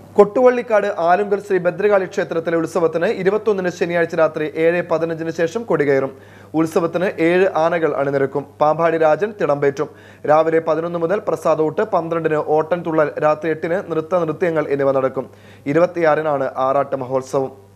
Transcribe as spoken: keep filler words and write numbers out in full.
കൊട്ടുവള്ളിക്കാട് ആലുങ്കൽ ശ്രീ ഭദ്രകാളി ക്ഷേത്രത്തിലെ ഉത്സവത്തിന് ഇരുപത്തൊന്നിന് ശനിയാഴ്ച രാത്രി ഏഴ് പതിനഞ്ചിന് ശേഷം കൊടികയറും. ഉത്സവത്തിന് ഏഴ് ആനകൾ അണിനിരക്കും. പാമ്പാടി രാജൻ തിടമ്പേറ്റും. രാവിലെ പതിനൊന്ന് മുതൽ പ്രസാദൂട്ട്, പന്ത്രണ്ടിന് ഓട്ടൻ തുള്ളൽ, രാത്രി എട്ടിന് നൃത്ത നൃത്യങ്ങൾ എന്നിവ നടക്കും. ഇരുപത്തിയാറിനാണ് ആറാട്ട് മഹോത്സവം.